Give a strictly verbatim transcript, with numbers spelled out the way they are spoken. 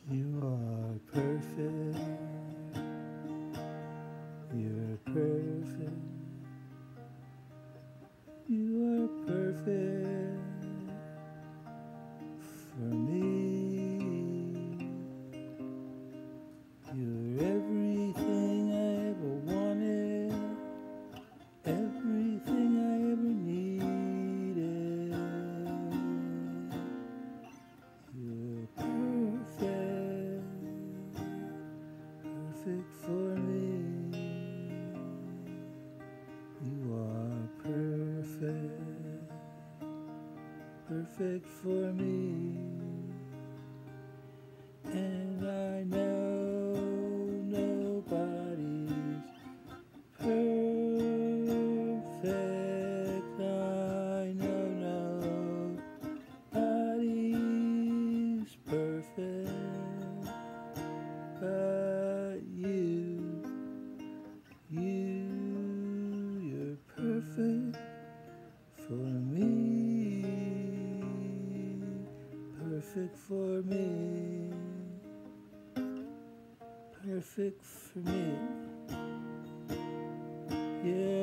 You are perfect. You're perfect. You are perfect for me. You're everything I ever wanted, everything I ever needed. You're perfect, perfect for me. You are perfect, perfect for me. And I know nobody's perfect. I know nobody's perfect but you. You, you're perfect for me, perfect for me, perfect for me. Yeah.